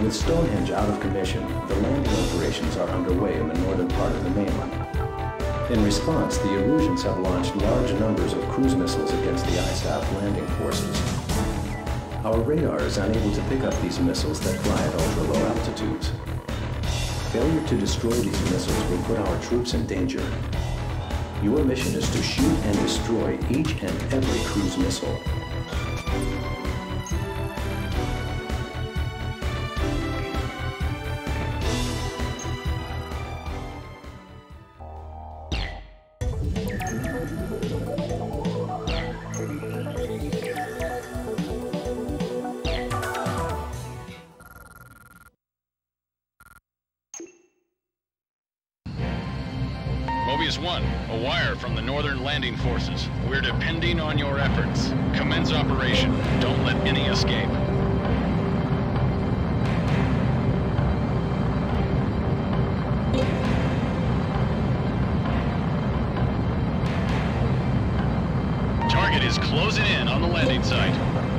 With Stonehenge out of commission, the landing operations are underway in the northern part of the mainland. In response, the Erusians have launched large numbers of cruise missiles against the ISAF landing forces. Our radar is unable to pick up these missiles that fly at ultra-low altitudes. Failure to destroy these missiles will put our troops in danger. Your mission is to shoot and destroy each and every cruise missile. Mobius 1, a wire from the Northern Landing Forces. We're depending on your efforts. Commence operation. Don't let any escape. Target is closing in on the landing site.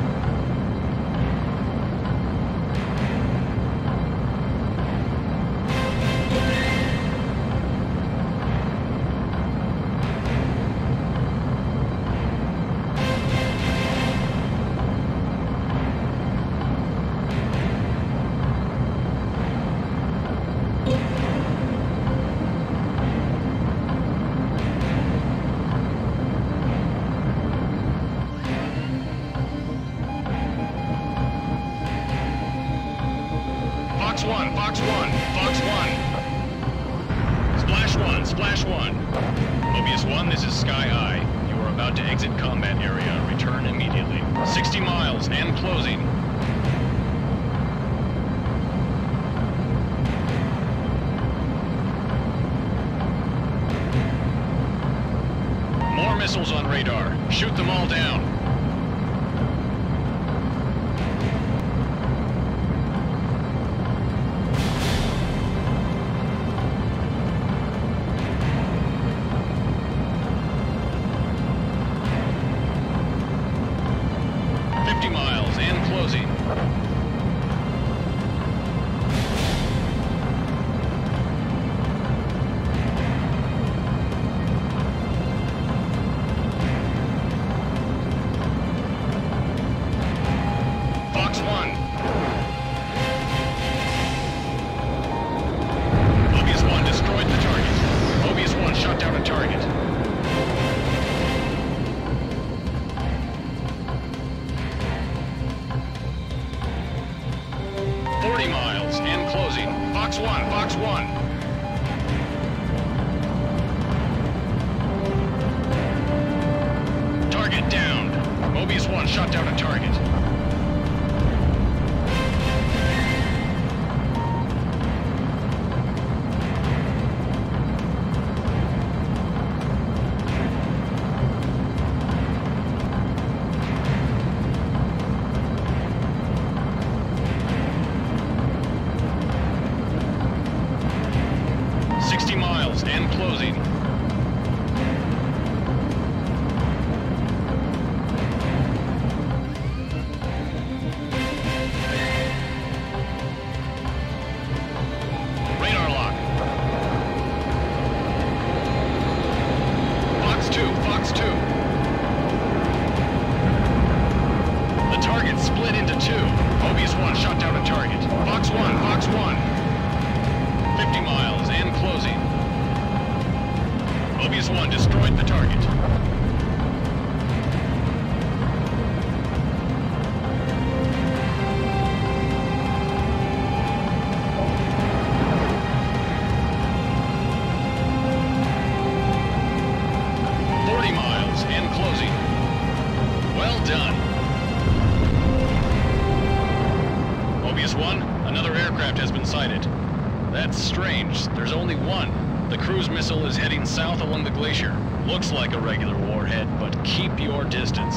Fox 1, Fox 1. Splash 1. Mobius 1, this is Sky Eye. You are about to exit combat area. Return immediately. 60 miles and closing. More missiles on radar. Shoot them all down. Fox 1. Target down. Mobius 1 shot down a target. And closing. Radar lock. Fox 2. The target split into two. Mobius 1 shot down a target. Fox 1. 50 miles and closing. Mobius 1 destroyed the target. And closing. Well done. Mobius 1, another aircraft has been sighted. That's strange. There's only one. The cruise missile is heading south along the glacier. Looks like a regular warhead, but keep your distance.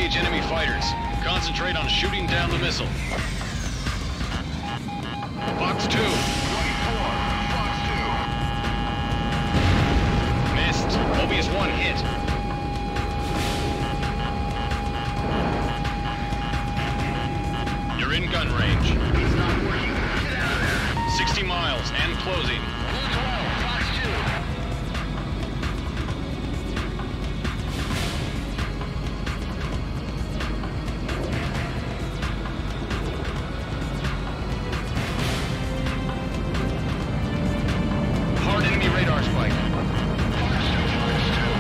engage enemy fighters. Concentrate on shooting down the missile. Fox 2. 24, Fox 2. Missed. Mobius 1 hit. You're in gun range. It's not working. Get out of there. 60 miles and closing. Blue 12, Fox 2. Hard enemy radar spike. Fox 2, Fox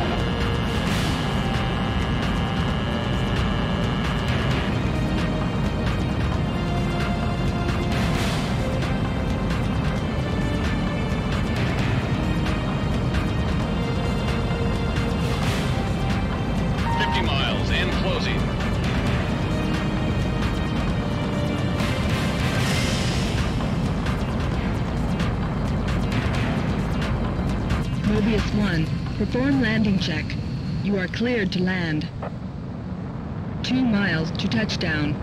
50 miles and closing. Mobius 1, perform landing check. You are cleared to land. 2 miles to touchdown.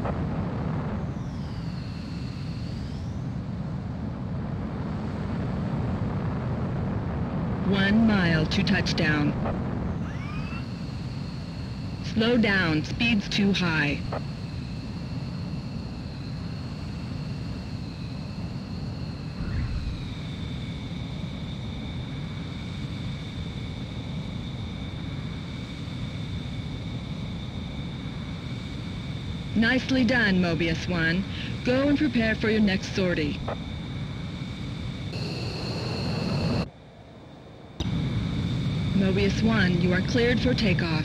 One mile to touchdown. Slow down, speed's too high. Nicely done, Mobius 1. Go and prepare for your next sortie. Mobius 1, you are cleared for takeoff.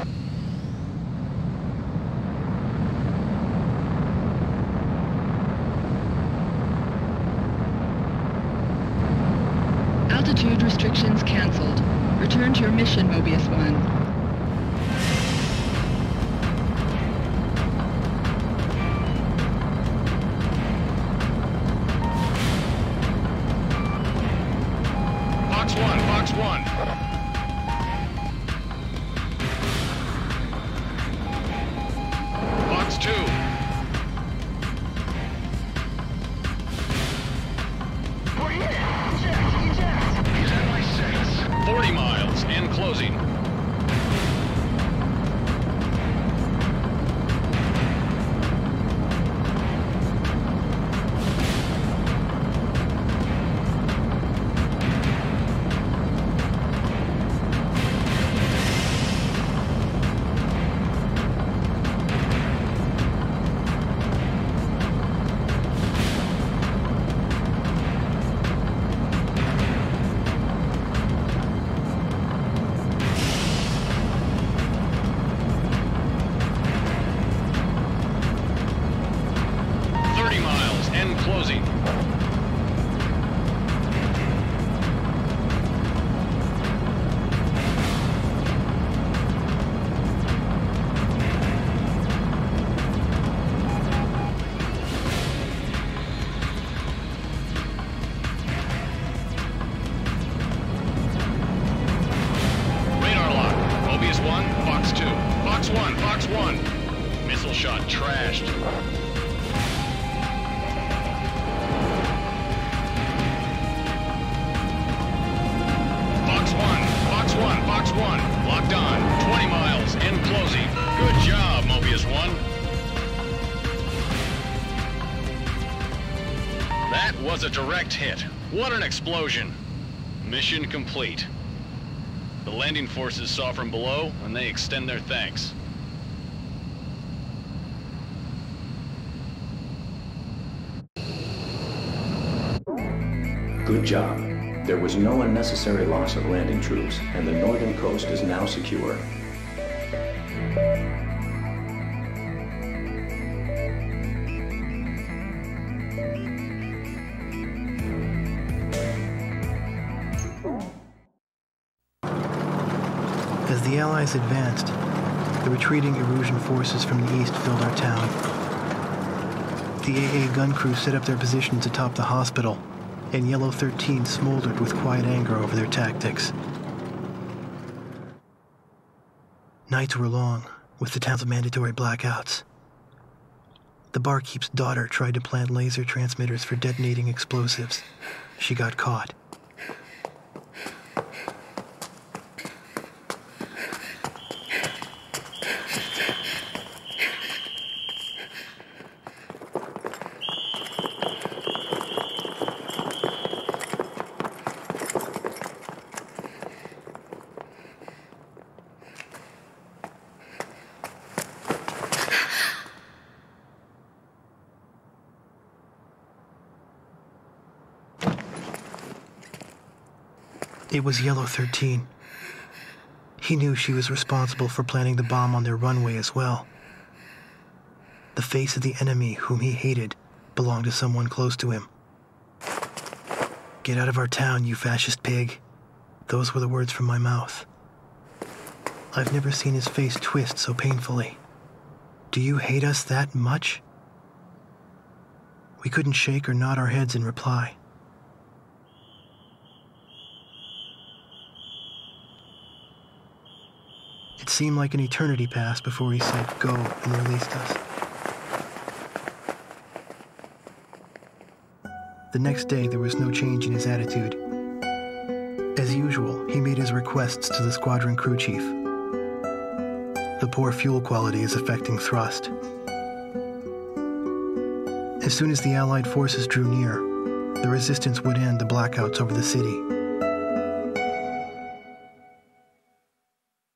Altitude restrictions cancelled. Return to your mission, Mobius 1. Fox 1, Fox 1. Fox 2. We're hit! Eject! Eject! He's at my 6. 40 miles and closing. Closing. Radar lock. Mobius 1, Fox 2. Fox 1, Fox 1. Missile shot trashed. Fox 1, locked on, 20 miles and closing. Good job, Mobius 1. That was a direct hit. What an explosion. Mission complete. The landing forces saw from below, and they extend their thanks. Good job. There was no unnecessary loss of landing troops, and the northern coast is now secure. As the Allies advanced, the retreating Erusian forces from the east filled our town. The AA gun crew set up their positions atop the hospital, and Yellow 13 smoldered with quiet anger over their tactics. Nights were long, with the town's mandatory blackouts. The barkeep's daughter tried to plant laser transmitters for detonating explosives. She got caught. It was Yellow 13. He knew she was responsible for planting the bomb on their runway as well. The face of the enemy whom he hated belonged to someone close to him. "Get out of our town, you fascist pig." Those were the words from my mouth. I've never seen his face twist so painfully. "Do you hate us that much?" We couldn't shake or nod our heads in reply. It seemed like an eternity passed before he said go and released us. The next day, there was no change in his attitude. As usual, he made his requests to the squadron crew chief. The poor fuel quality is affecting thrust. As soon as the Allied forces drew near, the resistance would end the blackouts over the city.